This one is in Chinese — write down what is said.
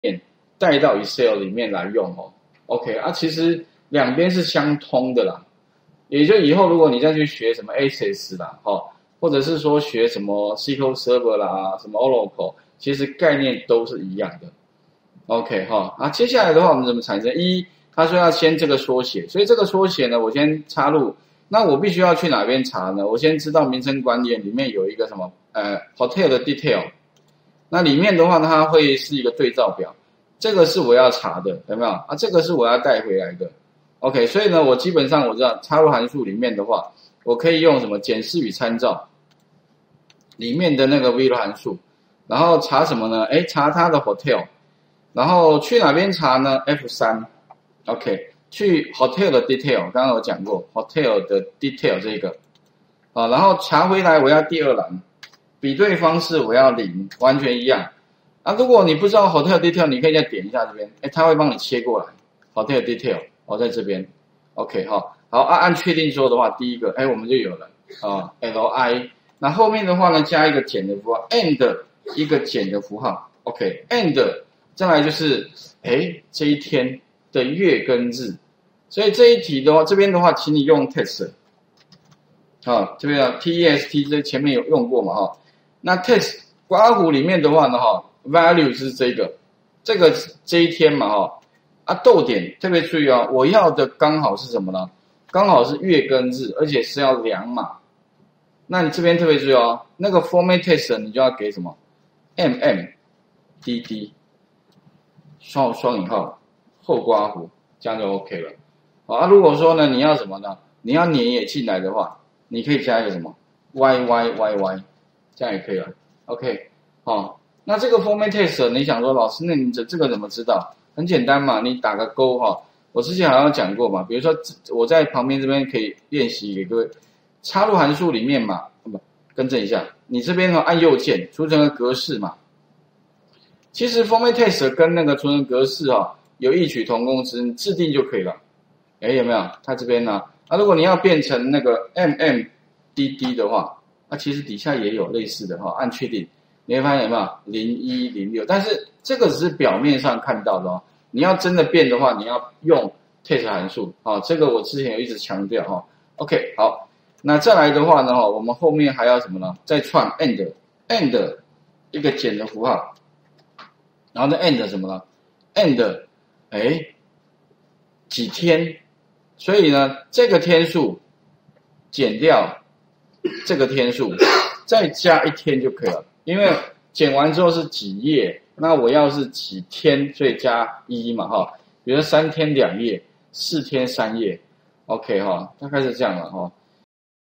带到 Excel 里面来用哦。OK 啊，其实两边是相通的啦。也就以后如果你再去学什么 Access 啦，或者是说学什么 SQL Server 啦，什么 Oracle， 其实概念都是一样的。OK 接下来的话我们怎么产生？他说要先这个缩写，所以这个缩写呢，我先插入。那我必须要去哪边查呢？我先知道名称管理里面有一个什么hotel 的 detail， 那里面的话呢，它会是一个对照表，这个是我要查的，有没有啊？这个是我要带回来的。OK， 所以呢，我基本上我知道插入函数里面的话，我可以用什么检视与参照里面的那个 VLOOKUP 函数，然后查什么呢？查它的 hotel， 然后去哪边查呢 ？F3，OK， 去 hotel 的 detail， 刚刚有讲过 hotel 的 detail 这个然后查回来我要第二栏，比对方式我要0，完全一样。如果你不知道 hotel detail， 你可以再点一下这边，它会帮你切过来 hotel detail。在这边 ，OK 好，按确定之后的话，第一个我们就有了li， 那后面的话呢加一个减的符号 and 一个减的符号 ，OK and 再来就是这一天的月跟日，所以这一题的话，这边的话请你用 test 这边test 这前面有用过嘛那 test 括弧里面的话呢value 是这一天嘛逗点特别注意我要的刚好是什么呢？刚好是月跟日，而且是要2码。那你这边特别注意那个 format test 你就要给什么 MMDD 双引号后括弧，这样就 OK 了。如果说呢你要什么呢？你要年也进来的话，你可以加一个什么 YYYY， 这样也可以了。OK 那这个 format test 你想说老师，那你这个怎么知道？很简单嘛，你打个勾我之前好像讲过嘛，比如说我在旁边这边可以练习给各位，插入函数里面嘛，更正一下，你这边按右键储存个格式嘛。其实 format test 跟那个储存格式有异曲同工之，你制定就可以了。有没有？它这边呢如果你要变成那个 MMDD 的话，其实底下也有类似的按确定。你会发现有没有0106？但是这个只是表面上看到的你要真的变的话，你要用 test 函数这个我之前有一直强调OK 好，那再来的话呢我们后面还要什么呢？再串 and 一个减的符号，然后呢 and 什么呢 ？and 几天？所以呢这个天数减掉这个天数，再加1天就可以了。因为减完之后是几页，那我要是几天，所以加1嘛比如说3天2夜，4天3夜 ，OK 大概是这样了